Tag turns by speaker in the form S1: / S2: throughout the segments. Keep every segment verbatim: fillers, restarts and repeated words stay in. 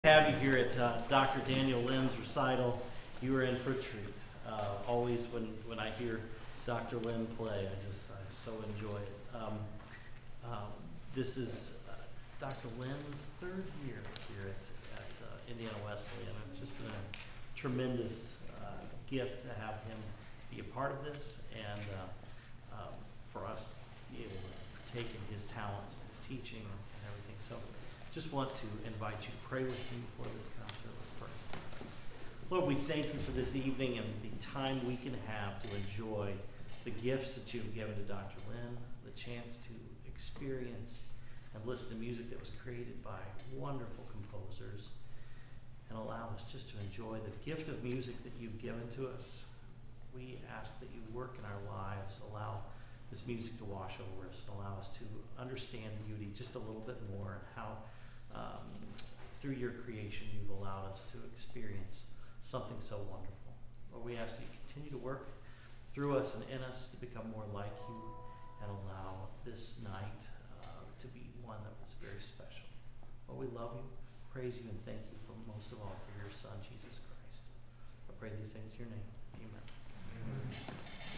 S1: Have you here at uh, Doctor Daniel Lynn's recital. You are in for a treat. Uh, always when, when I hear Doctor Lynn play, I just I so enjoy it. Um, um, this is uh, Doctor Lynn's third year here at, at uh, Indiana Wesleyan. It's just been a tremendous uh, gift to have him be a part of this and uh, um, for us to be able to partake in his talents and his teaching and everything. So just want to invite you to pray with me before this concert. Let's pray. Lord, we thank you for this evening and the time we can have to enjoy the gifts that you've given to Doctor Lynn, the chance to experience and listen to music that was created by wonderful composers, and allow us just to enjoy the gift of music that you've given to us. We ask that you work in our lives, allow this music to wash over us, and allow us to understand beauty just a little bit more, and how Um, through your creation, you've allowed us to experience something so wonderful. Lord, we ask that you continue to work through us and in us to become more like you, and allow this night uh, to be one that was very special. Lord, we love you, praise you, and thank you for most of all for your Son, Jesus Christ. I pray these things in your name. Amen. Amen.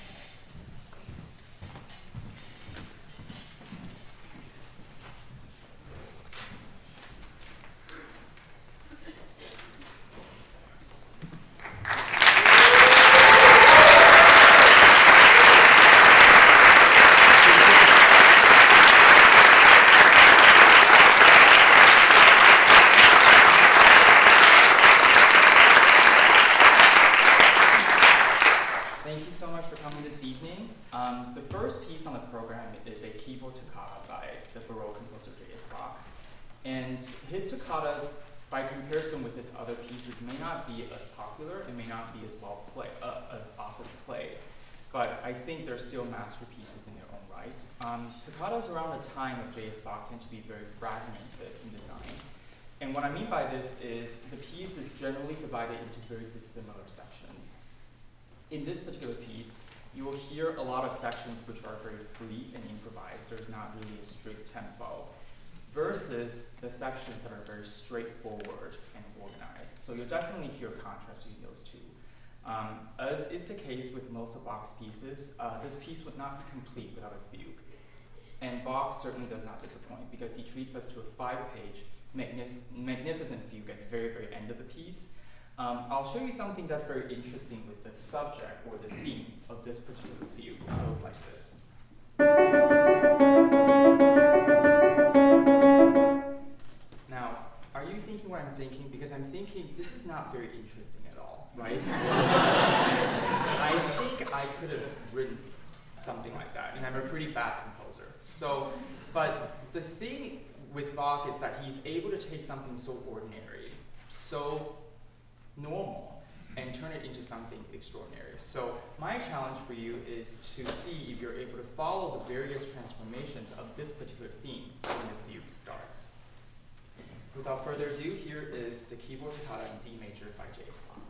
S2: And his toccatas, by comparison with his other pieces, may not be as popular and may not be as well played, uh, as often played, but I think they're still masterpieces in their own right. Um, toccatas around the time of J S Bach tend to be very fragmented in design. And what I mean by this is the piece is generally divided into very dissimilar sections. In this particular piece, you will hear a lot of sections which are very free and improvised. There's not really a strict tempo, versus the sections that are very straightforward and organized. So you'll definitely hear a contrast between those two. Um, as is the case with most of Bach's pieces, uh, this piece would not be complete without a fugue. And Bach certainly does not disappoint, because he treats us to a five-page magnif magnificent fugue at the very, very end of the piece. Um, I'll show you something that's very interesting with the subject or the theme of this particular fugue. It goes like this. Now, are you thinking what I'm thinking? Because I'm thinking this is not very interesting at all, right? I think I could have written something like that, and I'm a pretty bad composer. So, but the thing with Bach is that he's able to take something so ordinary, so normal, and turn it into something extraordinary. So my challenge for you is to see if you're able to follow the various transformations of this particular theme when the fugue starts. Without further ado, here is the keyboard toccata in D major by J S Bach.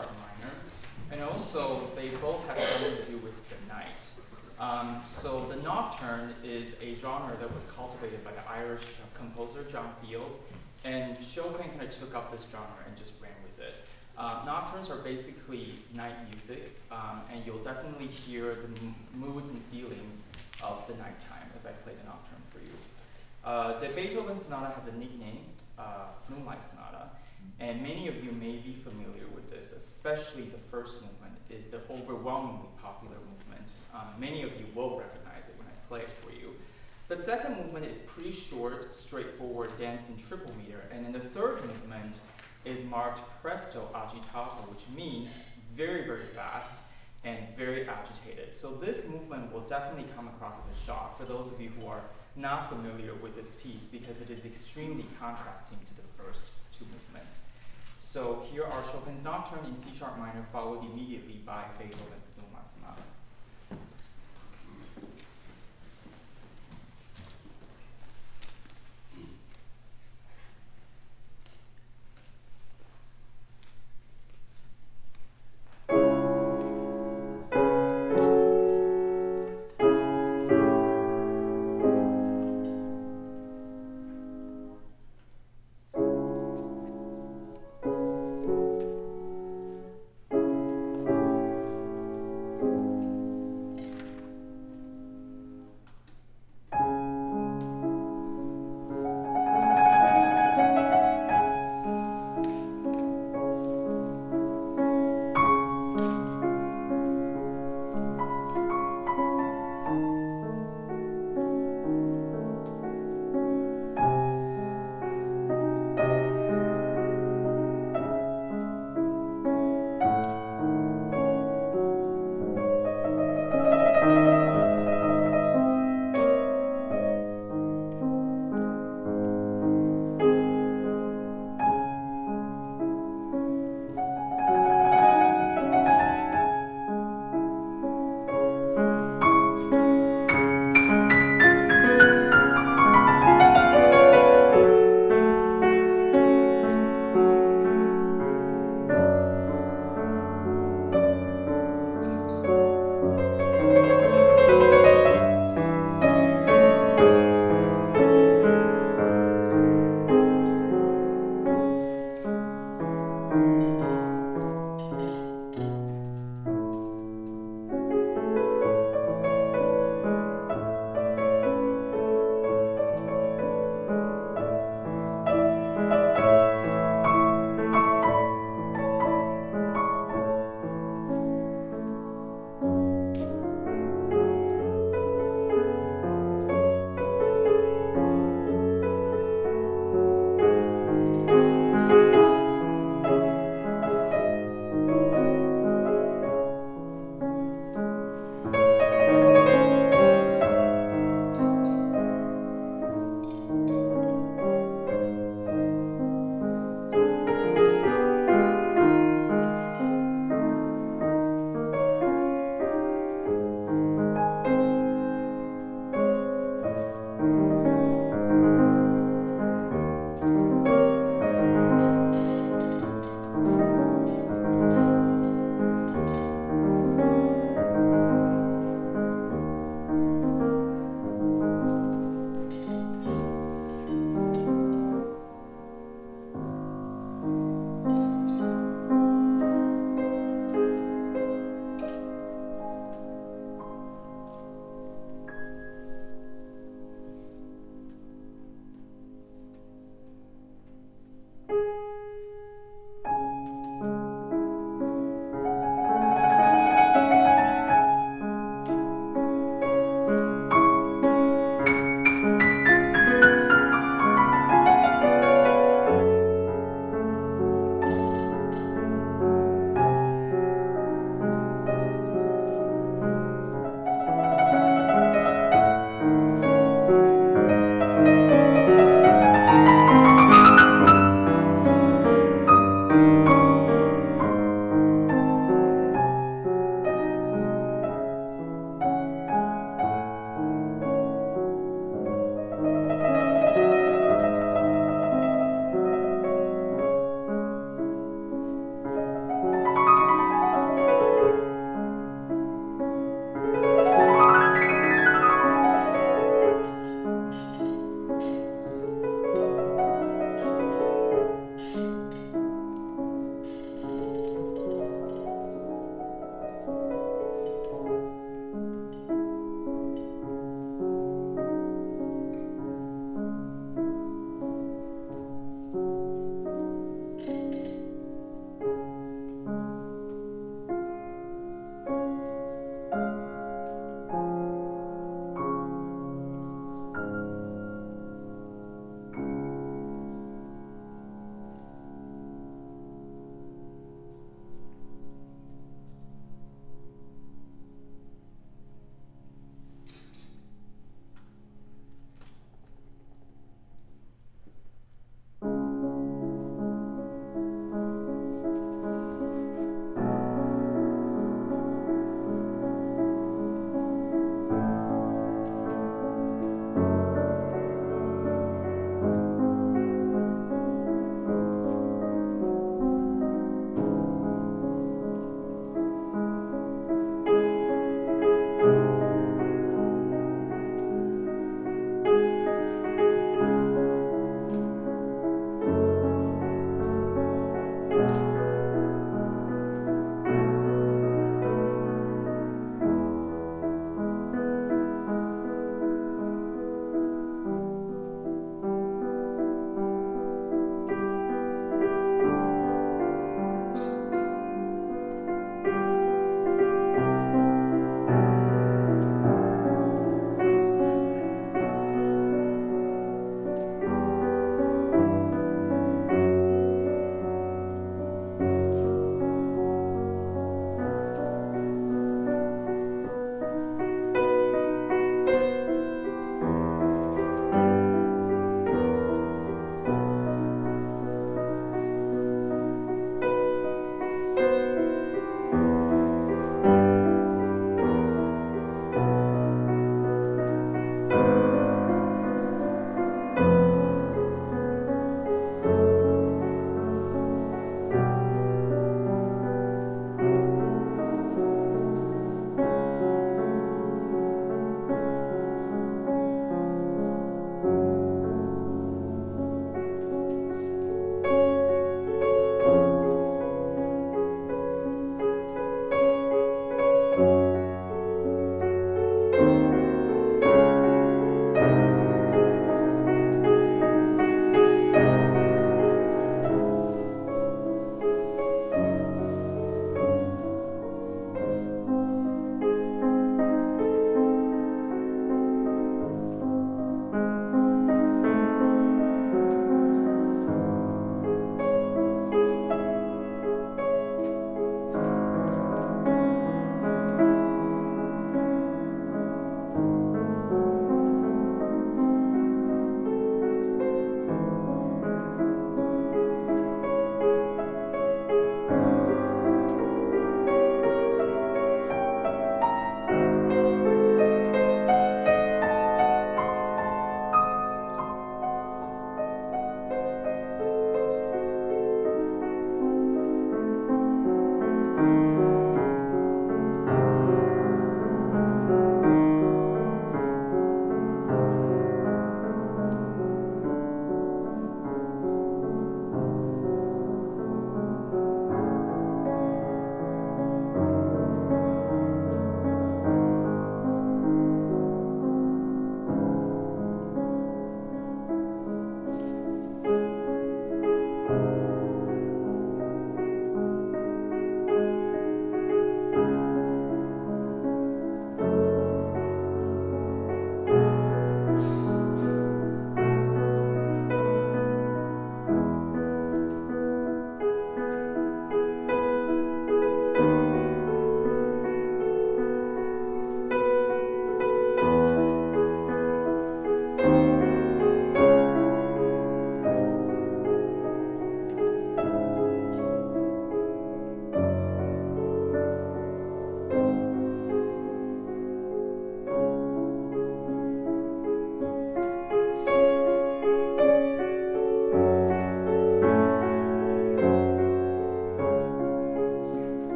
S2: sharp minor, and also they both have something to do with the night. Um, so the Nocturne is a genre that was cultivated by the Irish composer John Fields, and Chopin kind of took up this genre and just ran with it. Uh, nocturnes are basically night music, um, and you'll definitely hear the m moods and feelings of the nighttime as I play the Nocturne for you. Uh, the Beethoven Sonata has a nickname, uh, Moonlight Sonata, and many of you may be familiar with this, especially the first movement is the overwhelmingly popular movement. Um, many of you will recognize it when I play it for you. The second movement is pretty short, straightforward, dancing triple meter, and then the third movement is marked Presto, agitato, which means very, very fast and very agitated. So this movement will definitely come across as a shock for those of you who are not familiar with this piece because it is extremely contrasting to the first two movements. So here are Chopin's Nocturne in C sharp minor, followed immediately by Beethoven's Moonlight Sonata.